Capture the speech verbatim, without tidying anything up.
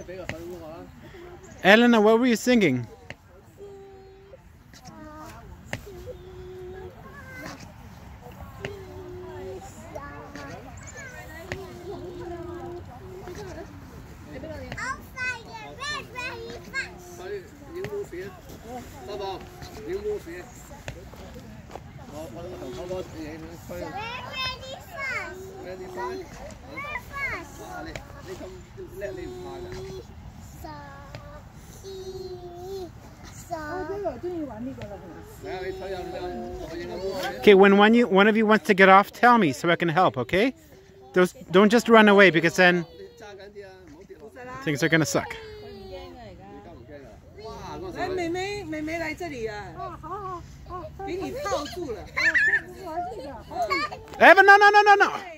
Elena, what were you singing? Okay, when one you one of you wants to get off, tell me so I can help. Okay, those don't just run away because then things are gonna suck. 来，妹妹，妹妹来这里啊！哦，好好好，给你套住了。 Evan, no, no, no, no, no.